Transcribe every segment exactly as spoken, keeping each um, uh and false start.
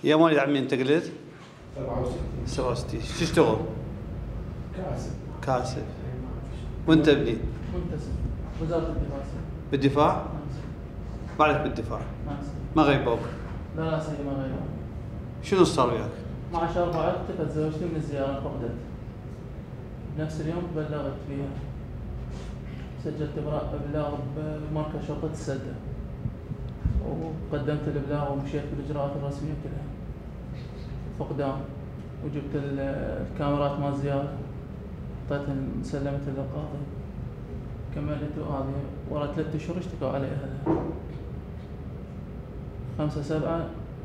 يا مواليد عمي انت قلت؟ سبعة وستين. سبعة وستين. شو تشتغل؟ كاسب. كاسب. وانت ابني؟ منتسب وزارة الدفاع. بالدفاع؟ ما عليك بالدفاع؟ ما غيبوك؟ لا لا سيدي ما غيبوك. شنو صار وياك؟ اثنا عشر أربعة تزوجت من الزيارة فقدت. بنفس اليوم بلغت فيها. سجلت إبلاغ بمركز شرطة السدة. وقدمت الإبلاغ ومشيت بالإجراءات الرسمية كلها. فقدان. وجبت الكاميرات مال الزيارة. أعطيتها سلمتها للقاضي. كملت وهذه ورا ثلاثة أشهر اشتكوا علي أهلها. خمسة سبعة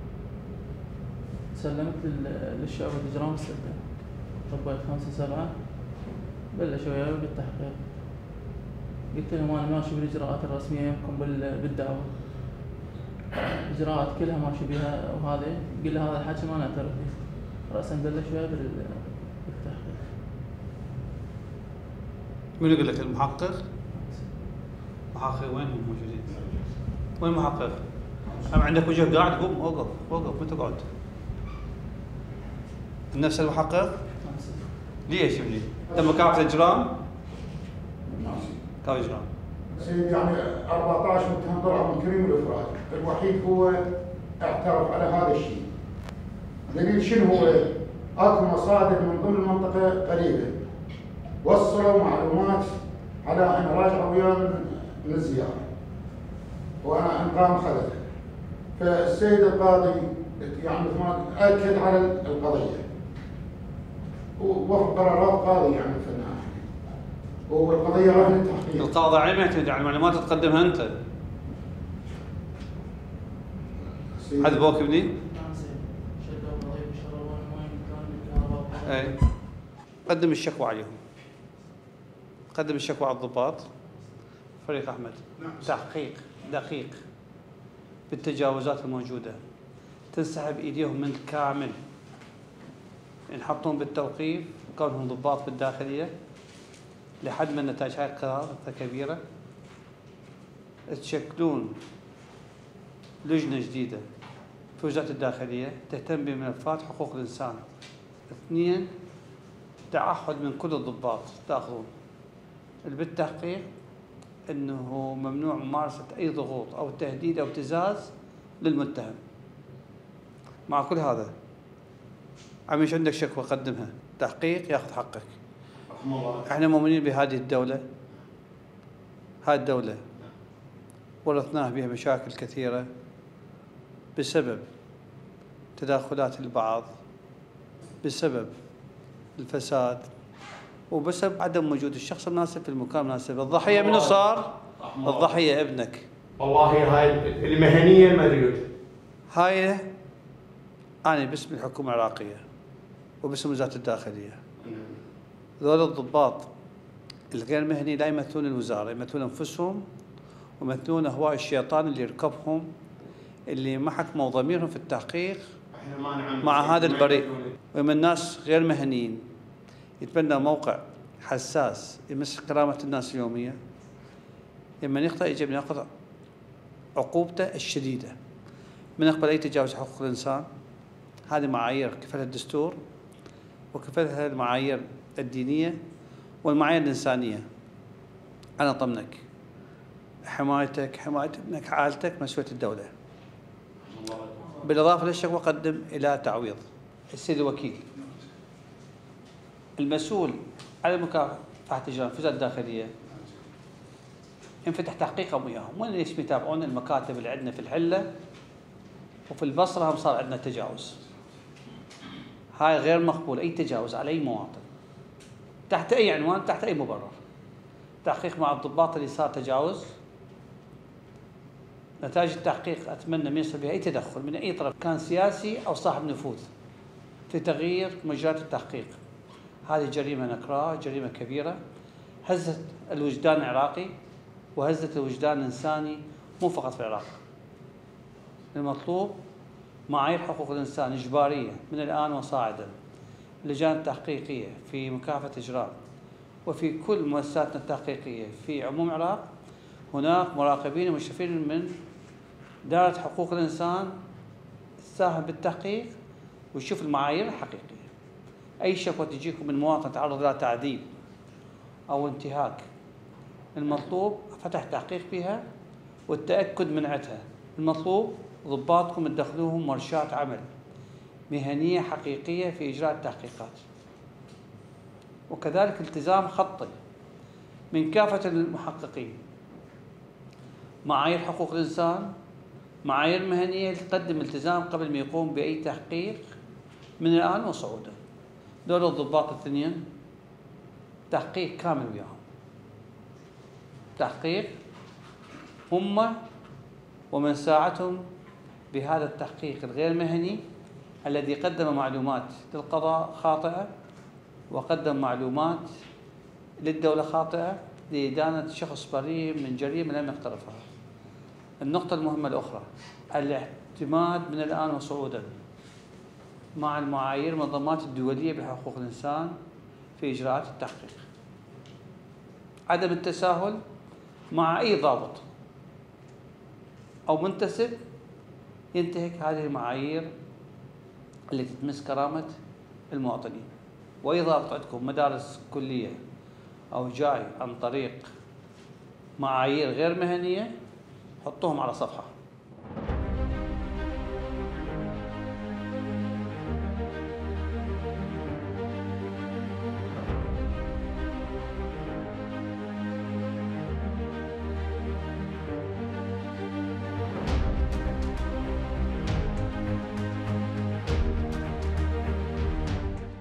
سلمت للشعب والإجرام السدة. طبيت خمسة سبعة بلشوا وياي بالتحقيق. قلت لهم أنا ماشي بالإجراءات الرسمية يمكن بالدعوة. الإجراءات كلها ماشي بها وهذه قل لي هذا الحكي ما نعترف به. رأسا بلش وياي بالتحقيق. من يقول لك المحقق؟ محقق وينهم موجودين؟ وين المحقق؟ أم عندك وجه قاعد قوم وقف وقف متى قعد؟ نفس المحقق؟ ليش ابني؟ لما كان في الإجرام؟ كان إجرام. سيدي يعني أربعة عشر متهم طلعوا من كريم الإفراج، الوحيد هو اعترف على هذا الشيء. دليل شنو هو؟ اكو مصادر من ضمن المنطقة قريبة وصلوا معلومات على أن راجعوا وياه من الزيارة. وأنا أن قام خلل. فالسيد القاضي يعني أكد على القضية. ووفق قرارات قاضي يعني في النهاية. والقضية رهن التحقيق. القاضي على ما يعتمد على المعلومات تقدمها أنت. حذبوك ابني؟ نعم سيدي. شدوا القضية بشروا وين كان بالكهرباء. اي. قدم الشكوى عليهم. قدم الشكوى على الضباط. فريق أحمد. نعم. تحقيق دقيق بالتجاوزات الموجودة. تنسحب إيديهم من الكامل. ينحطون بالتوقيف كونهم ضباط بالداخلية لحد من نتائج هاي القرار كبيرة. تشكلون لجنة جديدة في وزارة الداخلية تهتم بملفات حقوق الإنسان. اثنين، تعهد من كل الضباط تأخذون بالتحقيق أنه ممنوع ممارسة أي ضغوط أو تهديد أو ابتزاز للمتهم. مع كل هذا عميش عندك شكوى قدمها تحقيق ياخذ حقك. احنا مؤمنين بهذه الدولة. هذه الدولة ورثناها بها مشاكل كثيرة بسبب تداخلات البعض، بسبب الفساد، وبسبب عدم وجود الشخص المناسب في المكان المناسب. الضحية منو صار؟ الضحية ابنك. والله هاي المهنية المريض. هاي أنا باسم الحكومة العراقية وباسم وزارة الداخلية. ذول الضباط الغير مهني لا يمثلون الوزارة، يمثلون أنفسهم ويمثلون أهواء الشيطان اللي يركبهم، اللي ما حكموا ضميرهم في التحقيق مع هذا البريء. ومن الناس غير مهنيين يتبنى موقع حساس يمس كرامة الناس اليومية، لما يخطئ يجب أن يأخذ عقوبته الشديدة. من يقبل أي تجاوز حقوق الإنسان. هذه معايير كفلها الدستور وكفلها المعايير الدينية والمعايير الإنسانية. أنا طمنك حمايتك، حماية ابنك، عائلتك، مسؤولية الدولة. بالإضافة للشكوى قدم إلى تعويض. السيد الوكيل المسؤول على مكافحة الإجرام في وزارة الداخلية ينفتح تحقيقهم وياهم. وين ليش يتابعون المكاتب اللي عندنا في الحلة وفي البصرة هم صار عندنا تجاوز. هاي غير مقبول أي تجاوز على أي مواطن تحت أي عنوان تحت أي مبرر. تحقيق مع الضباط اللي صار تجاوز. نتائج التحقيق أتمنى ما يصير بها أي تدخل من أي طرف كان سياسي أو صاحب نفوذ في تغيير مجريات التحقيق. هذه جريمة نكراء، جريمة كبيرة هزت الوجدان العراقي وهزت الوجدان الإنساني مو فقط في العراق. المطلوب معايير حقوق الإنسان إجبارية من الآن وصاعدا. اللجان التحقيقية في مكافحة الإجرام وفي كل مؤسساتنا التحقيقية في عموم العراق هناك مراقبين ومشرفين من دائرة حقوق الإنسان تساهم بالتحقيق ويشوف المعايير الحقيقية. أي شكوى تجيكم من مواطن تعرض لها تعذيب أو انتهاك، المطلوب فتح تحقيق فيها والتأكد من عتها. المطلوب ضباطكم تدخلوهم ورشات عمل مهنية حقيقية في إجراء التحقيقات، وكذلك التزام خطي من كافة المحققين، معايير حقوق الإنسان، معايير مهنية تقدم التزام قبل ما يقوم بأي تحقيق من الآن وصعودا. دول الضباط الاثنين تحقيق كامل وياهم، تحقيق هم ومن ساعدهم بهذا التحقيق الغير مهني الذي قدم معلومات للقضاء خاطئة وقدم معلومات للدولة خاطئة لإدانة شخص بريء من جريمة لم يقترفها. النقطة المهمة الأخرى الاعتماد من الآن وصعودا مع المعايير المنظمات الدولية بحقوق الإنسان في إجراءات التحقيق، عدم التساهل مع أي ضابط أو منتسب ينتهك هذه المعايير التي تمس كرامة المواطنين. وأي ضابط عندكم مدارس كلية أو جاي عن طريق معايير غير مهنية حطوهم على صفحة.